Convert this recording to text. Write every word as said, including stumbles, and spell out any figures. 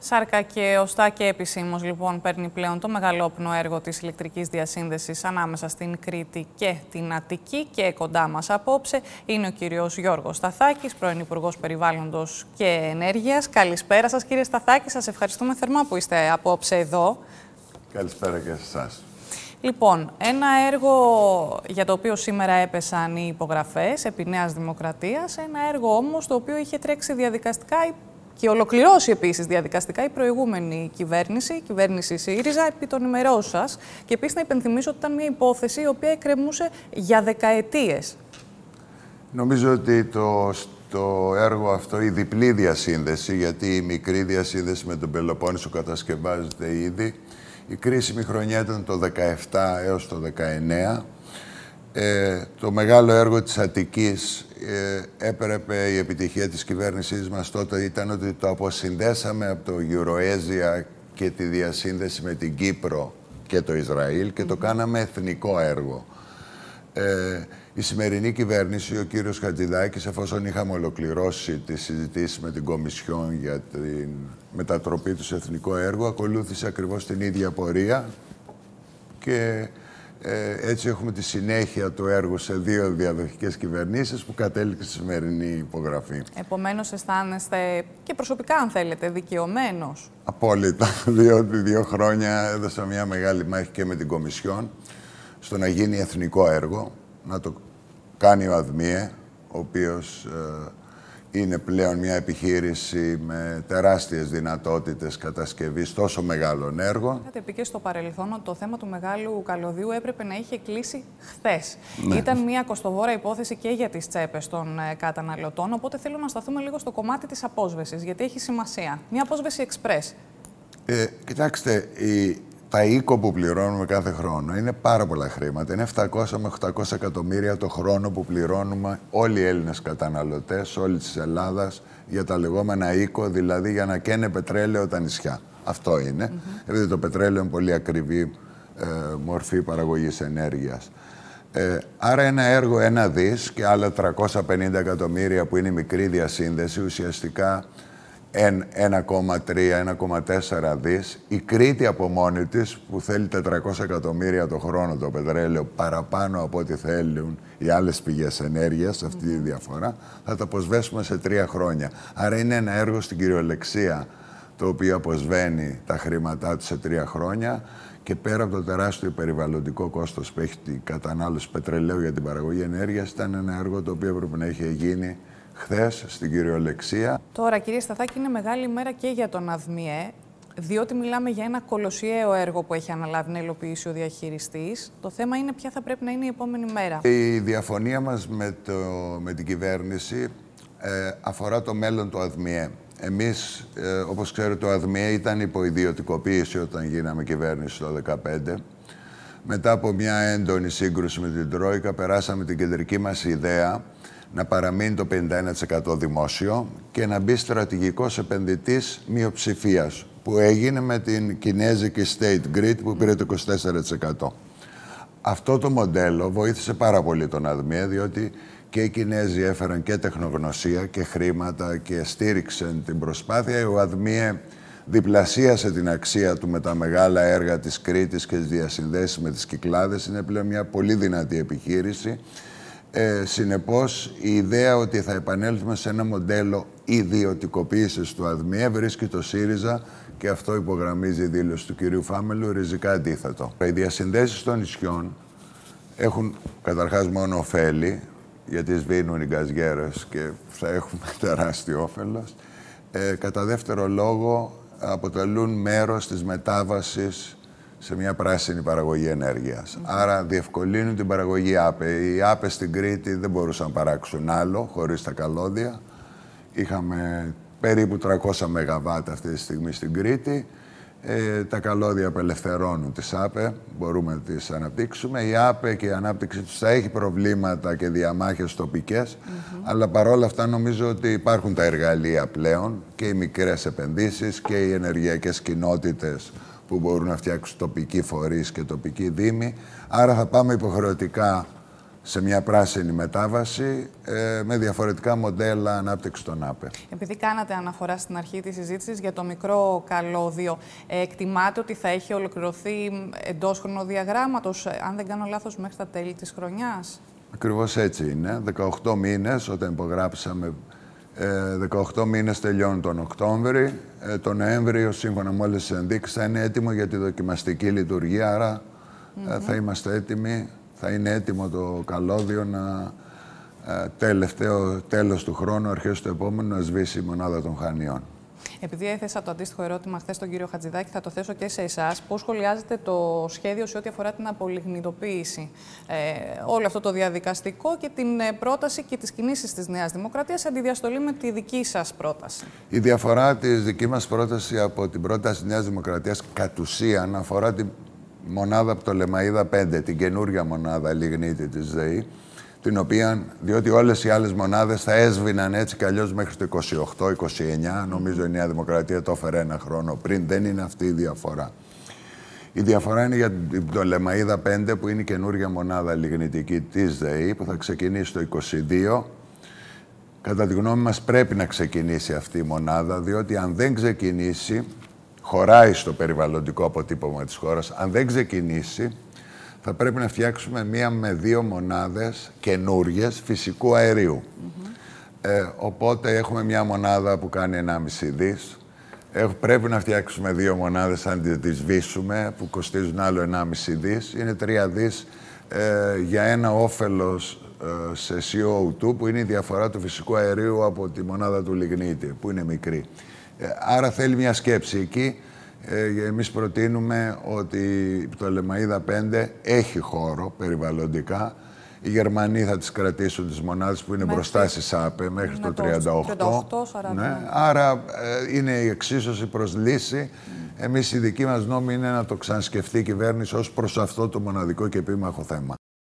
Σάρκα και οστά και επισήμως, λοιπόν, παίρνει πλέον το μεγαλόπνο έργο της ηλεκτρικής διασύνδεσης ανάμεσα στην Κρήτη και την Αττική, και κοντά μας απόψε είναι ο κύριος Γιώργος Σταθάκης, πρώην Υπουργός Περιβάλλοντος και Ενέργειας. Καλησπέρα σας, κύριε Σταθάκη, σας ευχαριστούμε θερμά που είστε απόψε εδώ. Καλησπέρα και σε εσάς. Λοιπόν, ένα έργο για το οποίο σήμερα έπεσαν οι υπογραφές επί Νέας Δημοκρατίας, ένα έργο όμως το οποίο είχε τρέξει διαδικαστικά και ολοκληρώσει επίσης διαδικαστικά η προηγούμενη κυβέρνηση, η κυβέρνηση ΣΥΡΙΖΑ, επί των ημερών σας. Και επίσης να υπενθυμίσω ότι ήταν μια υπόθεση η οποία εκκρεμούσε για δεκαετίες. Νομίζω ότι το, το έργο αυτό, η διπλή διασύνδεση, γιατί η μικρή διασύνδεση με τον Πελοπόννησο κατασκευάζεται ήδη, η κρίσιμη χρονιά ήταν το δεκαεπτά έως το δεκαεννέα. Ε, το μεγάλο έργο της Αττικής ε, έπρεπε, η επιτυχία της κυβέρνησής μας τότε ήταν ότι το αποσυνδέσαμε από το Euroasia και τη διασύνδεση με την Κύπρο και το Ισραήλ και το κάναμε εθνικό έργο. Ε, η σημερινή κυβέρνηση, ο κύριος Χατζηδάκης, εφόσον είχαμε ολοκληρώσει τις συζητήσεις με την Κομισιόν για την μετατροπή του σε εθνικό έργο, ακολούθησε ακριβώς την ίδια πορεία και ε, έτσι έχουμε τη συνέχεια του έργου σε δύο διαδοχικές κυβερνήσεις που κατέληξε στη σημερινή υπογραφή. Επομένως, αισθάνεστε και προσωπικά, αν θέλετε, δικαιωμένος? Απόλυτα, διότι δύο χρόνια έδωσα μια μεγάλη μάχη και με την Κομισιόν στο να γίνει εθνικό έργο, να το κάνει ο ΑΔΜΙΕ, ο οποίος ε, είναι πλέον μια επιχείρηση με τεράστιες δυνατότητες κατασκευής τόσο μεγάλων έργων. Είχατε πει και στο παρελθόν ότι το θέμα του μεγάλου καλωδίου έπρεπε να είχε κλείσει χθες. Ναι. Ήταν μια κοστοβόρα υπόθεση και για τις τσέπες των ε, καταναλωτών, οπότε θέλω να σταθούμε λίγο στο κομμάτι της απόσβεσης, γιατί έχει σημασία. Μια απόσβεση εξπρές. Ε, κοιτάξτε, η... τα οίκο που πληρώνουμε κάθε χρόνο είναι πάρα πολλά χρήματα. Είναι επτακόσια με οχτακόσια εκατομμύρια το χρόνο που πληρώνουμε όλοι οι Έλληνες καταναλωτές, όλη της Ελλάδας, για τα λεγόμενα οίκο, δηλαδή για να καίνε πετρέλαιο τα νησιά. Αυτό είναι. Mm-hmm. Επειδή το πετρέλαιο είναι πολύ ακριβή ε, μορφή παραγωγής ενέργειας. Ε, άρα ένα έργο ένα δις και άλλα τριακόσια πενήντα εκατομμύρια που είναι η μικρή διασύνδεση, ουσιαστικά ένα κόμμα τρία με ένα κόμμα τέσσερα δις. Η Κρήτη από μόνη της, που θέλει τετρακόσια εκατομμύρια το χρόνο το πετρέλαιο, παραπάνω από ό,τι θέλουν οι άλλες πηγές ενέργειας, αυτή τη διαφορά, θα το αποσβέσουμε σε τρία χρόνια. Άρα είναι ένα έργο στην κυριολεξία, το οποίο αποσβαίνει τα χρήματά του σε τρία χρόνια και πέρα από το τεράστιο περιβαλλοντικό κόστος που έχει η κατανάλωση πετρελαίου για την παραγωγή ενέργειας, ήταν ένα έργο το οποίο έπρεπε να είχε γίνει χθες στην κυριολεξία. Τώρα, κύριε Σταθάκη, είναι μεγάλη ημέρα και για τον ΑΔΜΙΕ, διότι μιλάμε για ένα κολοσιαίο έργο που έχει αναλάβει να υλοποιήσει ο διαχειριστής. Το θέμα είναι ποια θα πρέπει να είναι η επόμενη μέρα. Η διαφωνία μας με, το, με την κυβέρνηση ε, αφορά το μέλλον του ΑΔΜΙΕ. Εμείς, ε, όπως ξέρετε, το ΑΔΜΙΕ ήταν υποειδιωτικοποίηση όταν γίναμε κυβέρνηση το δύο χιλιάδες δεκαπέντε. Μετά από μια έντονη σύγκρουση με την Τρόικα, περάσαμε την κεντρική μας ιδέα να παραμείνει το πενήντα ένα τοις εκατό δημόσιο και να μπει στρατηγικός επενδυτής μειοψηφίας, που έγινε με την κινέζικη State Grid που πήρε το είκοσι τέσσερα τοις εκατό. Αυτό το μοντέλο βοήθησε πάρα πολύ τον ΑΔΜΙΕ, διότι και οι Κινέζοι έφεραν και τεχνογνωσία και χρήματα και στήριξαν την προσπάθεια. Ο ΑΔΜΙΕ διπλασίασε την αξία του με τα μεγάλα έργα της Κρήτης και τις διασυνδέσεις με τις Κυκλάδες. Είναι πλέον μια πολύ δυνατή επιχείρηση. Ε, συνεπώς, η ιδέα ότι θα επανέλθουμε σε ένα μοντέλο ιδιωτικοποίησης του ΑΔΜΙΕ βρίσκει το ΣΥΡΙΖΑ, και αυτό υπογραμμίζει η δήλωση του κυρίου Φάμελου, ριζικά αντίθετο. Οι διασυνδέσεις των νησιών έχουν καταρχάς μόνο ωφέλη, γιατί σβήνουν οι γκαζιέρες και θα έχουμε τεράστιο όφελος. Ε, κατά δεύτερο λόγο, αποτελούν μέρος της μετάβασης σε μια πράσινη παραγωγή ενέργειας. Mm-hmm. Άρα διευκολύνουν την παραγωγή ΑΠΕ. Οι ΑΠΕ στην Κρήτη δεν μπορούσαν να παράξουν άλλο χωρίς τα καλώδια. Είχαμε περίπου τριακόσια μεγαβάτ αυτή τη στιγμή στην Κρήτη. Ε, τα καλώδια απελευθερώνουν τις ΑΠΕ, μπορούμε να τις αναπτύξουμε. Η ΑΠΕ και η ανάπτυξη τους θα έχει προβλήματα και διαμάχες τοπικές, mm-hmm. αλλά παρόλα αυτά νομίζω ότι υπάρχουν τα εργαλεία πλέον, και οι μικρές επενδύσεις και οι ενεργειακές κοινότητες που μπορούν να φτιάξουν τοπικοί φορείς και τοπικοί δήμοι. Άρα θα πάμε υποχρεωτικά σε μια πράσινη μετάβαση ε, με διαφορετικά μοντέλα ανάπτυξη των ΑΠΕ. Επειδή κάνατε αναφορά στην αρχή της συζήτησης για το μικρό καλώδιο, ε, εκτιμάτε ότι θα έχει ολοκληρωθεί εντός χρονοδιαγράμματος, αν δεν κάνω λάθος, μέχρι τα τέλη της χρονιάς? Ακριβώς έτσι είναι. δεκαοκτώ μήνες όταν υπογράψαμε, ε, δεκαοκτώ μήνες τελειώνουν τον Οκτώβρη. Ε, τον Νοέμβριο, σύμφωνα με όλες τις ενδείξεις, θα είναι έτοιμο για τη δοκιμαστική λειτουργία, άρα mm-hmm. ε, θα είμαστε έτοιμοι. Θα είναι έτοιμο το καλώδιο να ε, τελευταίο τέλος του χρόνου, αρχές του επόμενου, να σβήσει η μονάδα των Χανιών. Επειδή έθεσα το αντίστοιχο ερώτημα χθες στον κύριο Χατζηδάκη, θα το θέσω και σε εσάς. Πώς σχολιάζετε το σχέδιο σε ό,τι αφορά την απολιγνητοποίηση, ε, όλο αυτό το διαδικαστικό και την ε, πρόταση και τις κινήσεις της Νέας Δημοκρατίας σε αντιδιαστολή με τη δική σας πρόταση? Η διαφορά της δική μας πρόταση από την πρόταση της Νέας Δημοκρατίας κατ' ουσίαν αφορά την μονάδα από το Λεμαΐδα πέντε, την καινούργια μονάδα λιγνίτη της ΔΕΗ, την οποία, διότι όλες οι άλλες μονάδες θα έσβηναν έτσι κι αλλιώς μέχρι το είκοσι οκτώ είκοσι εννιά, νομίζω η Νέα Δημοκρατία το έφερε ένα χρόνο πριν, δεν είναι αυτή η διαφορά. Η διαφορά είναι για το Λεμαΐδα πέντε, που είναι η καινούργια μονάδα λιγνητική της ΔΕΗ, που θα ξεκινήσει το είκοσι δύο. Κατά τη γνώμη μας πρέπει να ξεκινήσει αυτή η μονάδα, διότι αν δεν ξεκινήσει, χωράει στο περιβαλλοντικό αποτύπωμα της χώρας. Αν δεν ξεκινήσει, θα πρέπει να φτιάξουμε μία με δύο μονάδες καινούριες φυσικού αερίου. Mm-hmm. ε, οπότε έχουμε μία μονάδα που κάνει ενάμιση δις. Ε, πρέπει να φτιάξουμε δύο μονάδες, αν τις σβήσουμε, που κοστίζουν άλλο ενάμιση δις. Είναι τρία δις ε, για ένα όφελος ε, σε σι ο δύο, που είναι η διαφορά του φυσικού αερίου από τη μονάδα του λιγνίτη, που είναι μικρή. Άρα θέλει μια σκέψη εκεί. Ε, εμείς προτείνουμε ότι το Λεμαΐδα πέντε έχει χώρο περιβαλλοντικά. Οι Γερμανοί θα τις κρατήσουν τις μονάδες που είναι μέχρι μπροστά στις ΑΠΕ μέχρι το τριάντα οκτώ. Ναι. Άρα ε, είναι η εξίσωση προς λύση. Mm. Εμείς η δική μας νόμη είναι να το ξανασκεφτεί η κυβέρνηση ως προς αυτό το μοναδικό και επίμαχο θέμα.